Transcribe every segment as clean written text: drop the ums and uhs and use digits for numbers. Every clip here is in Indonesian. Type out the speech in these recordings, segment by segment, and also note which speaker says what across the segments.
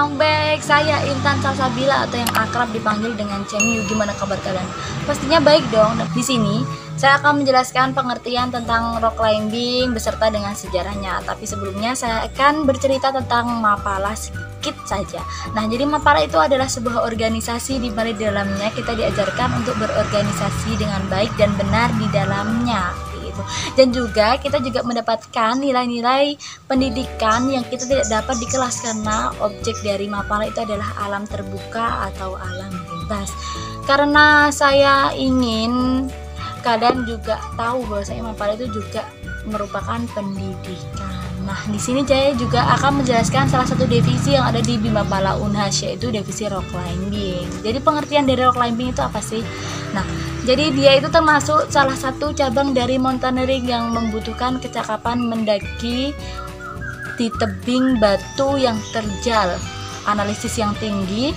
Speaker 1: Welcome back, saya Intan Salsabila atau yang akrab dipanggil dengan Cemiu. Gimana kabar kalian? Pastinya baik dong. Di sini saya akan menjelaskan pengertian tentang rock climbing beserta dengan sejarahnya. Tapi sebelumnya saya akan bercerita tentang Mapala sedikit saja. Nah, jadi Mapala itu adalah sebuah organisasi di mana di dalamnya kita diajarkan untuk berorganisasi dengan baik dan benar di dalamnya. Dan juga kita juga mendapatkan nilai-nilai pendidikan yang kita tidak dapat di kelas karena objek dari Mapala itu adalah alam terbuka atau alam bebas. Karena saya ingin kalian juga tahu bahwa saya Mapala itu juga merupakan pendidikan. Nah, di sini saya juga akan menjelaskan salah satu divisi yang ada di Bimapala Unhas, yaitu divisi rock climbing. Jadi pengertian dari rock climbing itu apa sih? Nah, jadi dia itu termasuk salah satu cabang dari mountaineering yang membutuhkan kecakapan mendaki di tebing batu yang terjal, analisis yang tinggi,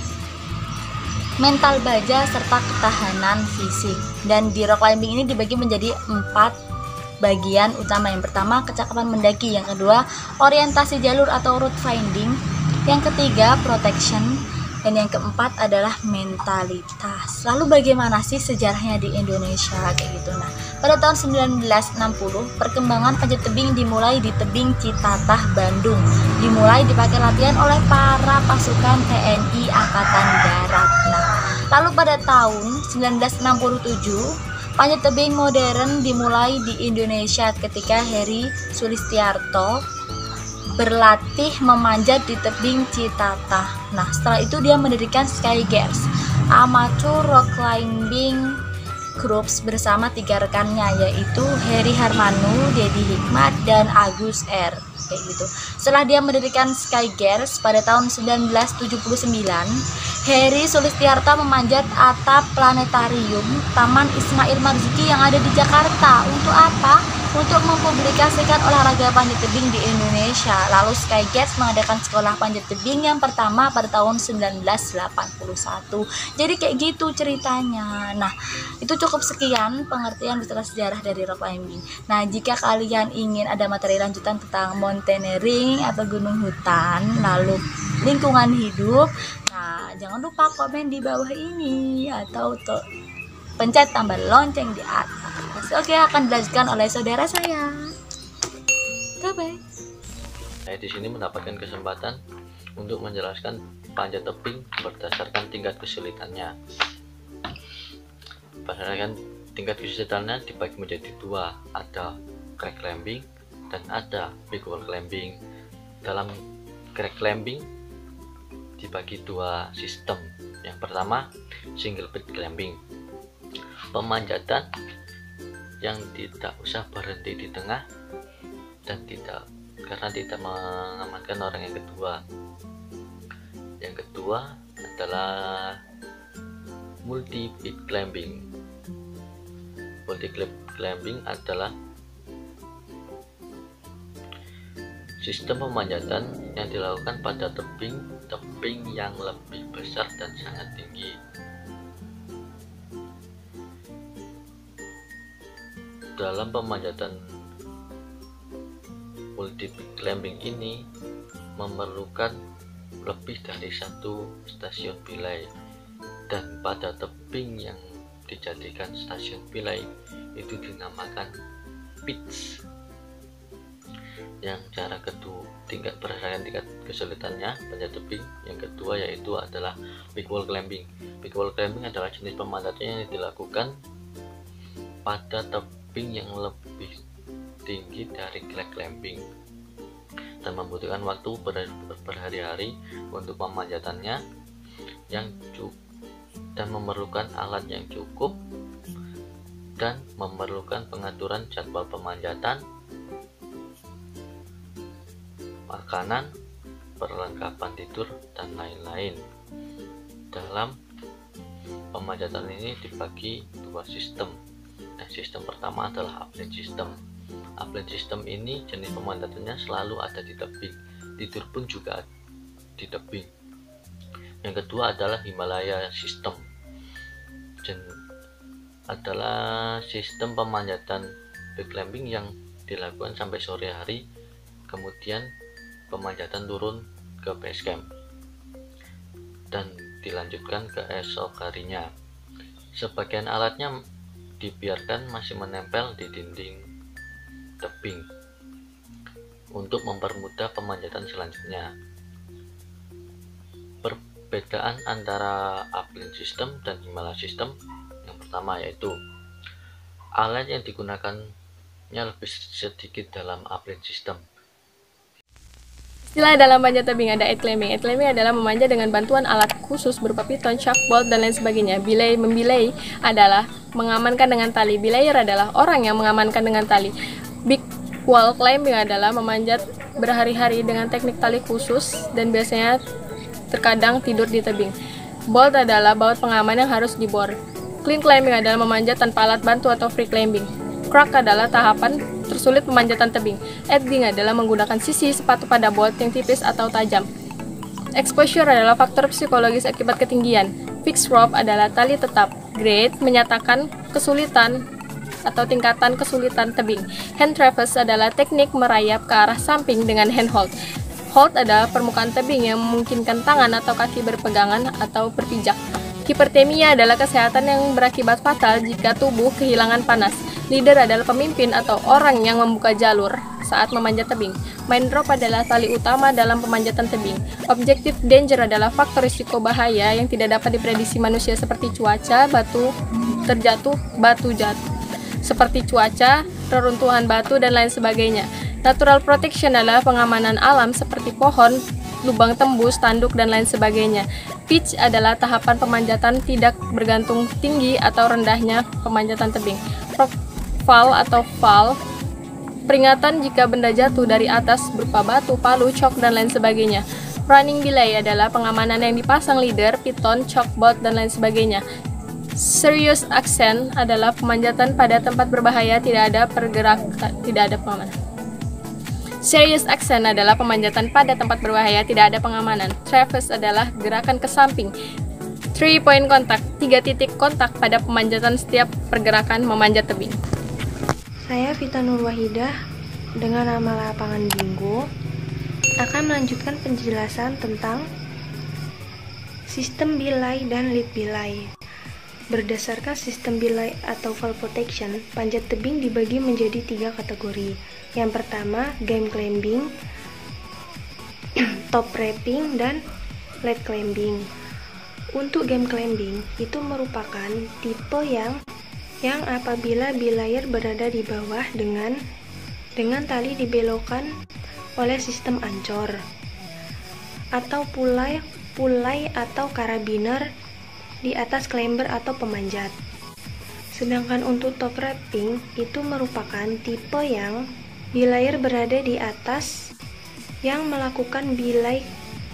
Speaker 1: mental baja, serta ketahanan fisik. Dan di rock climbing ini dibagi menjadi 4 bagian utama. Yang pertama, kecakapan mendaki. Yang kedua, orientasi jalur atau route finding. Yang ketiga, protection. Dan yang keempat adalah mentalitas. Lalu bagaimana sih sejarahnya di Indonesia kayak gitu? Nah, pada tahun 1960 perkembangan panjat tebing dimulai di tebing Citatah, Bandung. Dimulai dipakai latihan oleh para pasukan TNI Angkatan Darat. Nah, lalu pada tahun 1967 panjat tebing modern dimulai di Indonesia ketika Heri Sulistiarto berlatih memanjat di tebing Citatah. Nah, setelah itu dia mendirikan Sky Gears, amateur rock climbing groups bersama 3 rekannya, yaitu Heri Harmanu, Dedi Hikmat, dan Agus R. Kayak gitu. Setelah dia mendirikan Sky Gears pada tahun 1979, Heri Sulistiarto memanjat atap planetarium Taman Ismail Marzuki yang ada di Jakarta. Untuk apa? Untuk mempublikasikan olahraga panjat tebing di Indonesia. Lalu Sky Gears mengadakan sekolah panjat tebing yang pertama pada tahun 1981. Jadi kayak gitu ceritanya. Nah, itu cukup sekian pengertian beserta sejarah dari rock climbing. Nah, jika kalian ingin ada materi lanjutan tentang mountaineering atau gunung hutan, lalu lingkungan hidup, nah jangan lupa komen di bawah ini atau pencet tombol lonceng di atas. Oke, akan dilanjutkan oleh saudara saya. Bye-bye.
Speaker 2: Saya di sini mendapatkan kesempatan untuk menjelaskan panjat tebing berdasarkan tingkat kesulitannya. Berdasarkan tingkat kesulitannya dibagi menjadi 2, ada crack climbing dan ada big wall climbing. Dalam crack climbing dibagi 2 sistem. Yang pertama, single peak climbing, pemanjatan yang tidak usah berhenti di tengah dan karena tidak mengamankan orang yang kedua. Yang kedua adalah multi peak climbing. Multi peak climbing adalah sistem pemanjatan yang dilakukan pada tebing yang lebih besar dan sangat tinggi. Dalam pemanjatan multi peak climbing ini memerlukan lebih dari 1 stasiun pilai, dan pada tebing yang dijadikan stasiun pilai itu dinamakan pitch. Yang cara kedua, berdasarkan tingkat kesulitannya panjat tebing yang kedua yaitu adalah big wall climbing. Big wall climbing adalah jenis pemanjatan yang dilakukan pada tebing yang lebih tinggi dari crack climbing dan membutuhkan waktu berhari-hari untuk pemanjatannya dan memerlukan alat yang cukup dan memerlukan pengaturan jadwal pemanjatan, makanan, perlengkapan tidur, dan lain-lain. Dalam pemanjatan ini dibagi 2 sistem. Nah, sistem pertama adalah upland system. Upland system ini jenis pemanjatannya selalu ada di tebing, tidur pun juga di tebing. Yang kedua adalah Himalaya system. Adalah sistem pemanjatan big climbing yang dilakukan sampai sore hari, kemudian pemanjatan turun ke base camp. dan dilanjutkan keesok harinya. Sebagian alatnya dibiarkan masih menempel di dinding tebing untuk mempermudah pemanjatan selanjutnya. Perbedaan antara upland system dan Himalaya system yang pertama yaitu alat yang digunakannya lebih sedikit dalam upland system.
Speaker 3: Istilah dalam panjat tebing ada edge climbing. Edge climbing adalah memanjat dengan bantuan alat khusus berupa piton, shock, bolt, dan lain sebagainya. Membelay adalah mengamankan dengan tali. Belayer adalah orang yang mengamankan dengan tali. Big wall climbing adalah memanjat berhari-hari dengan teknik tali khusus dan biasanya terkadang tidur di tebing. Bolt adalah baut pengaman yang harus dibor. Clean climbing adalah memanjat tanpa alat bantu atau free climbing. Crack adalah tahapan tersulit pemanjatan tebing. Edging adalah menggunakan sisi sepatu pada bolt yang tipis atau tajam. Exposure adalah faktor psikologis akibat ketinggian. Fixed rope adalah tali tetap. Grade menyatakan kesulitan atau tingkatan kesulitan tebing. Hand traverse adalah teknik merayap ke arah samping dengan hand hold. Hold adalah permukaan tebing yang memungkinkan tangan atau kaki berpegangan atau berpijak. Hipertermia adalah kesehatan yang berakibat fatal jika tubuh kehilangan panas. Leader adalah pemimpin atau orang yang membuka jalur saat memanjat tebing. Main drop adalah tali utama dalam pemanjatan tebing. Objective danger adalah faktor risiko bahaya yang tidak dapat diprediksi manusia seperti cuaca, batu jatuh, seperti cuaca, reruntuhan batu, dan lain sebagainya. Natural protection adalah pengamanan alam seperti pohon, lubang tembus, tanduk, dan lain sebagainya. Pitch adalah tahapan pemanjatan tidak bergantung tinggi atau rendahnya pemanjatan tebing. Fall atau fall, peringatan jika benda jatuh dari atas berupa batu, palu, chalk, dan lain sebagainya. Running belay adalah pengamanan yang dipasang leader, piton, chalk, bolt, dan lain sebagainya. Serious ascent adalah pemanjatan pada tempat berbahaya, tidak ada pengamanan. Serious ascent adalah pemanjatan pada tempat berbahaya, tidak ada pengamanan. Traverse adalah gerakan ke samping. 3 point contact, 3 titik kontak pada pemanjatan setiap pergerakan memanjat tebing.
Speaker 4: Saya Vita Nur Wahidah dengan nama lapangan Bingo akan melanjutkan penjelasan tentang sistem belay dan lead belay. Berdasarkan sistem belay atau fall protection, panjat tebing dibagi menjadi 3 kategori. Yang pertama, game climbing, top rapping, dan lead climbing. Untuk game climbing, itu merupakan tipe yang apabila belayer berada di bawah dengan tali dibelokkan oleh sistem ancor atau pulai atau karabiner di atas climber atau pemanjat. Sedangkan untuk top rapping itu merupakan tipe yang belayer berada di atas yang melakukan belay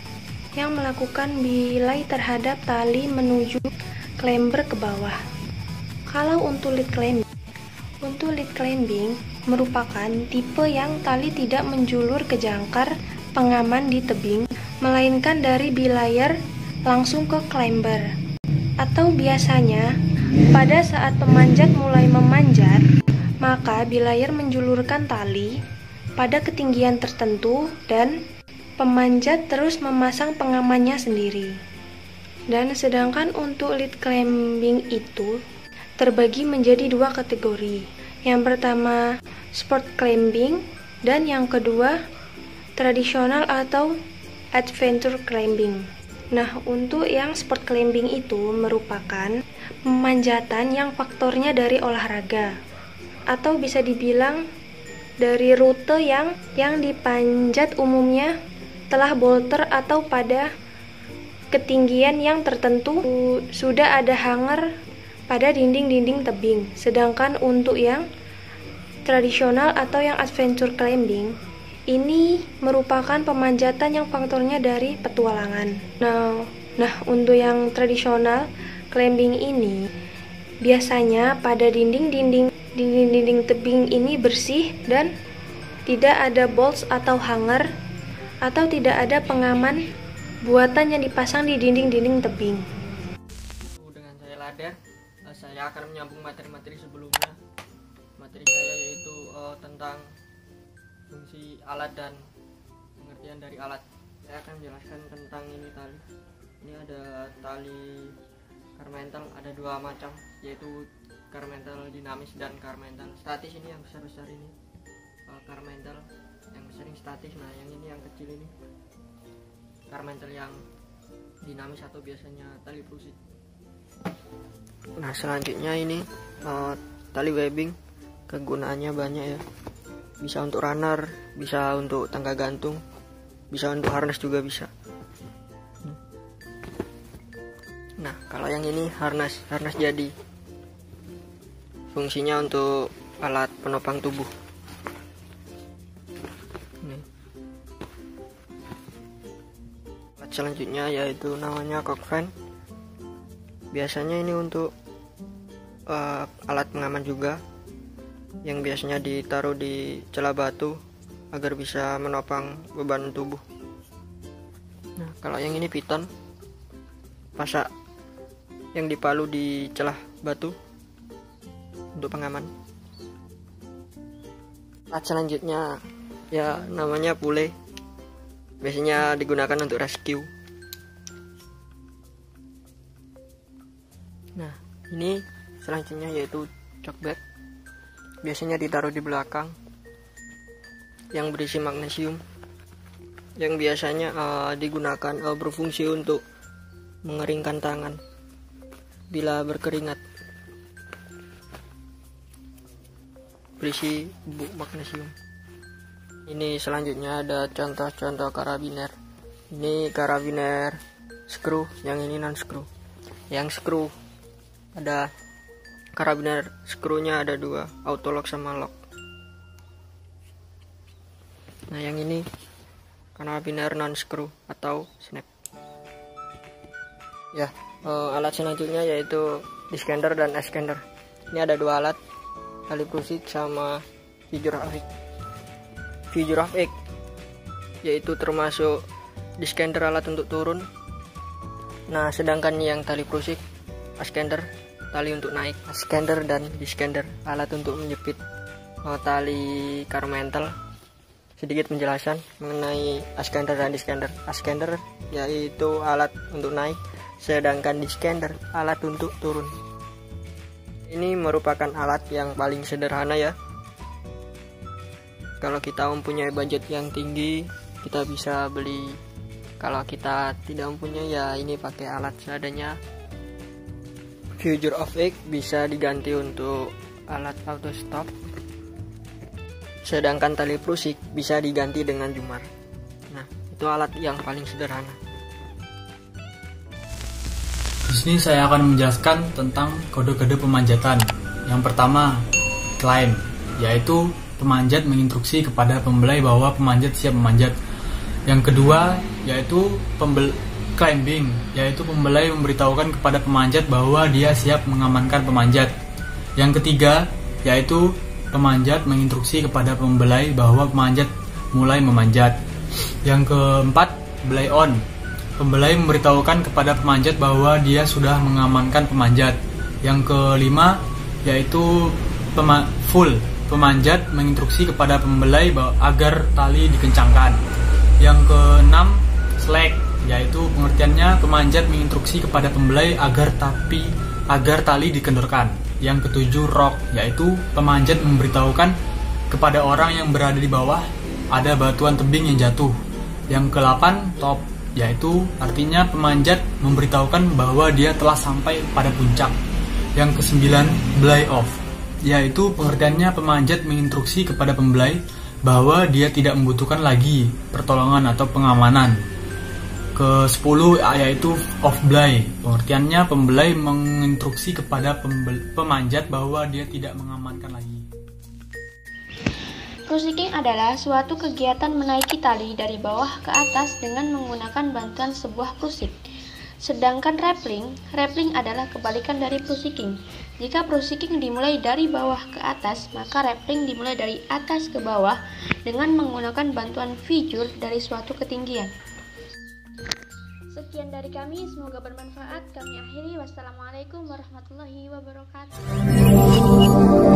Speaker 4: terhadap tali menuju climber ke bawah. Kalau untuk lead climbing merupakan tipe yang tali tidak menjulur ke jangkar pengaman di tebing, melainkan dari belayer langsung ke climber. Atau biasanya, pada saat pemanjat mulai memanjat, maka belayer menjulurkan tali pada ketinggian tertentu dan pemanjat terus memasang pengamannya sendiri. Dan sedangkan untuk lead climbing itu terbagi menjadi 2 kategori. Yang pertama sport climbing dan yang kedua tradisional atau adventure climbing. Nah, untuk yang sport climbing itu merupakan pemanjatan yang faktornya dari olahraga atau bisa dibilang dari rute yang dipanjat umumnya telah boulder atau pada ketinggian yang tertentu sudah ada hanger pada dinding-dinding tebing. Sedangkan untuk yang tradisional atau yang adventure climbing, ini merupakan pemanjatan yang faktornya dari petualangan. Nah, untuk yang tradisional climbing ini biasanya pada dinding-dinding tebing ini bersih dan tidak ada bolts atau hanger atau tidak ada pengaman buatan yang dipasang di dinding-dinding tebing.
Speaker 5: Dengan saya Laden, saya akan menyambung materi-materi sebelumnya. Materi saya yaitu tentang fungsi alat dan pengertian dari alat. Saya akan menjelaskan tentang ini tali. Ini ada tali Carmental, ada dua macam, yaitu Carmental dinamis dan Carmental statis. Ini yang besar-besar ini Carmental yang besar yang statis. Nah yang ini yang kecil ini Carmental yang dinamis atau biasanya tali prusik. Nah selanjutnya ini tali webbing. Kegunaannya banyak ya, bisa untuk runner, bisa untuk tangga gantung, bisa untuk harness juga bisa. Nah kalau yang ini harness jadi, fungsinya untuk alat penopang tubuh. Nih. Alat selanjutnya yaitu namanya cock fan. Biasanya ini untuk alat pengaman juga, yang biasanya ditaruh di celah batu agar bisa menopang beban tubuh. Nah kalau yang ini piton, pasak yang dipalu di celah batu untuk pengaman. Alat selanjutnya ya namanya pule, biasanya digunakan untuk rescue. Nah ini selanjutnya yaitu choke bag, biasanya ditaruh di belakang, yang berisi magnesium, yang biasanya digunakan berfungsi untuk mengeringkan tangan bila berkeringat, berisi bubuk magnesium. Ini selanjutnya ada contoh-contoh karabiner. Ini karabiner screw, yang ini non screw. Yang screw ada karabiner screw-nya ada dua, autolock sama lock. Nah yang ini karabiner non screw atau snap. Ya, alat selanjutnya yaitu diskender dan extender. Ini ada dua alat, tali prusik sama figure of eight. Figure of eight yaitu termasuk diskender, alat untuk turun. Nah sedangkan yang tali prusik, extender, tali untuk naik. Extender dan diskender, alat untuk menjepit tali Carmental. Sedikit penjelasan mengenai extender dan diskender. Extender yaitu alat untuk naik, sedangkan diskender alat untuk turun. Ini merupakan alat yang paling sederhana ya. Kalau kita mempunyai budget yang tinggi, kita bisa beli. Kalau kita tidak mempunyai, ya ini pakai alat seadanya. Figure of eight bisa diganti untuk alat auto stop, sedangkan tali prusik bisa diganti dengan jumar. Nah itu alat yang paling sederhana.
Speaker 6: Di sini saya akan menjelaskan tentang kode-kode pemanjatan. Yang pertama, climb, yaitu pemanjat menginstruksi kepada pembelai bahwa pemanjat siap memanjat. Yang kedua, yaitu climbing, yaitu pembelai memberitahukan kepada pemanjat bahwa dia siap mengamankan pemanjat. Yang ketiga, yaitu pemanjat menginstruksi kepada pembelai bahwa pemanjat mulai memanjat. Yang keempat, belay on, pembelai memberitahukan kepada pemanjat bahwa dia sudah mengamankan pemanjat. Yang kelima, yaitu full, pemanjat menginstruksi kepada pembelai agar tali dikencangkan. Yang keenam, slack, yaitu pengertiannya pemanjat menginstruksi kepada pembelai agar tali dikendorkan. Yang ketujuh, rock, yaitu pemanjat memberitahukan kepada orang yang berada di bawah ada batuan tebing yang jatuh. Yang ke-8, top, yaitu artinya pemanjat memberitahukan bahwa dia telah sampai pada puncak. Yang ke-9, belay off, yaitu pengertiannya pemanjat menginstruksi kepada pembelai bahwa dia tidak membutuhkan lagi pertolongan atau pengamanan. Ke-10 yaitu off belay, pengertiannya pembelai menginstruksi kepada pemanjat bahwa dia tidak mengamankan lagi.
Speaker 4: Cruising adalah suatu kegiatan menaiki tali dari bawah ke atas dengan menggunakan bantuan sebuah prusik. Sedangkan rappelling adalah kebalikan dari cruising. Jika cruising dimulai dari bawah ke atas, maka rappelling dimulai dari atas ke bawah dengan menggunakan bantuan figure dari suatu ketinggian. Sekian dari kami, semoga bermanfaat. Kami akhiri, wassalamualaikum warahmatullahi wabarakatuh.